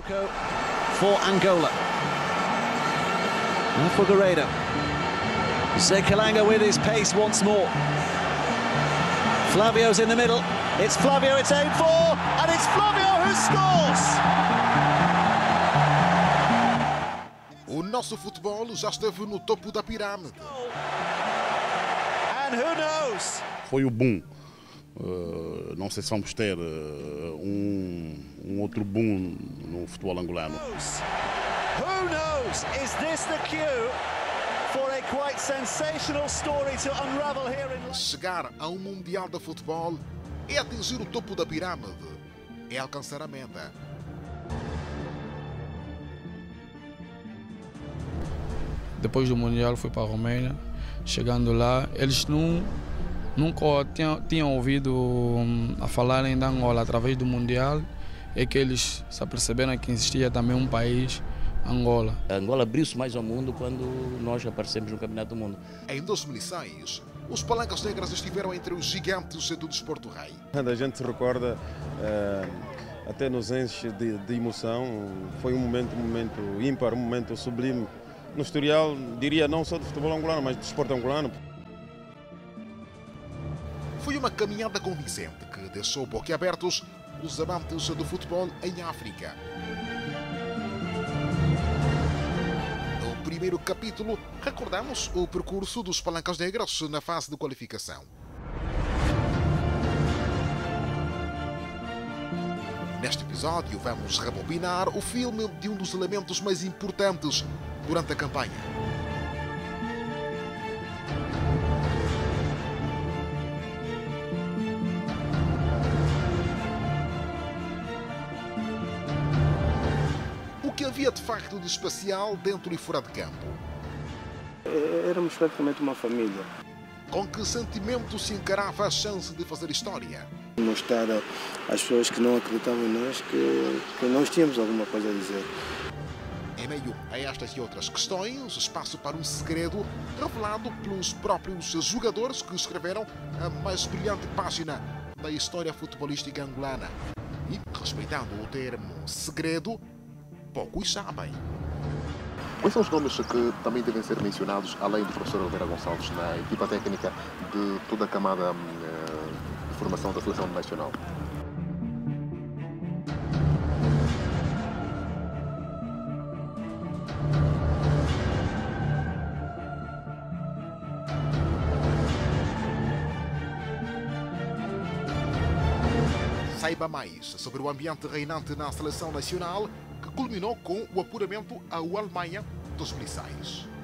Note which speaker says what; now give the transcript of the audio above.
Speaker 1: For Angola. Now for Guerreiro. Zekalanga with his pace once more. Flavio's in the middle. It's Flavio, it's aimed for, and it's Flavio who scores!
Speaker 2: O nosso futebol já esteve no topo da pirâmide.
Speaker 1: And who knows?
Speaker 3: Foi o boom. Não sei se vamos ter outro boom no futebol angolano.
Speaker 1: Who knows? Is this the cue for a quite sensational story to unravel here in...
Speaker 2: Chegar a um Mundial de Futebol é atingir o topo da pirâmide, é alcançar a meta.
Speaker 4: Depois do Mundial fui para a Romênia. Chegando lá, eles nunca tinham ouvido a falarem da Angola através do Mundial. É que eles se aperceberam que existia também um país, Angola.
Speaker 5: A Angola abriu-se mais ao mundo quando nós aparecemos no Campeonato do Mundo.
Speaker 2: Em 2006, os Palancas Negras estiveram entre os gigantes do desporto rei.
Speaker 6: A gente se recorda, até nos enche de emoção. Foi um momento ímpar, um momento sublime. No historial, diria, não só do futebol angolano, mas do desporto angolano.
Speaker 2: Foi uma caminhada convincente que deixou boquiabertos os amantes do futebol em África. No primeiro capítulo, recordamos o percurso dos Palancas Negras na fase de qualificação. Neste episódio, vamos rebobinar o filme de um dos elementos mais importantes durante a campanha. O que havia de facto de especial dentro e fora de campo?
Speaker 7: Éramos praticamente uma família.
Speaker 2: Com que sentimento se encarava a chance de fazer história?
Speaker 7: Mostrar às pessoas que não acreditavam em nós que nós tínhamos alguma coisa a dizer.
Speaker 2: Em meio a estas e outras questões, espaço para um segredo revelado pelos próprios jogadores que escreveram a mais brilhante página da história futebolística angolana. E, respeitando o termo segredo, poucos sabem.
Speaker 8: Quais são os nomes que também devem ser mencionados, além do professor Oliveira Gonçalves, na equipa técnica de toda a camada de formação da Seleção Nacional?
Speaker 2: Saiba mais sobre o ambiente reinante na Seleção Nacional, que culminou com o apuramento à Alemanha 2006.